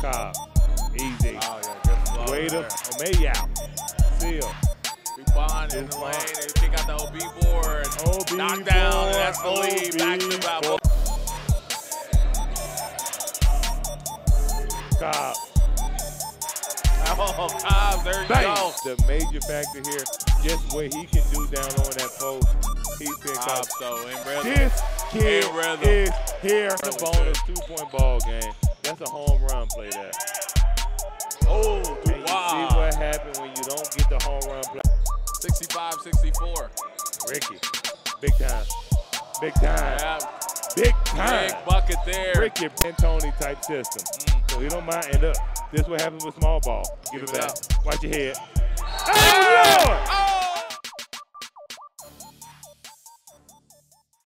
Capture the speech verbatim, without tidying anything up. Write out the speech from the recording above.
Cobb. Easy. Oh, yeah, good flow Wait there. up. Oh, maybe out. Seal. Behind in the lane, they kick out the O B board. O B knock down, board, and that's the lead. O B Back to Balboa. Cobb. Oh, Cobb, there you Bang. go. The major factor here, just what he can do down on that post. He picked Cobb, up. so in rhythm. This kid In rhythm. is here. The bonus two-point ball game. That's a home run play there. Oh, And you wow. see what happened when you don't get the home run play. sixty-five sixty-four. Ricky, big time, big time, Yeah, big time. big bucket there. Ricky Pantone type system. Mm. So he don't mind. And look, this is what happens with small ball. Give, Give it it back. up. Watch your head. Oh, Lord!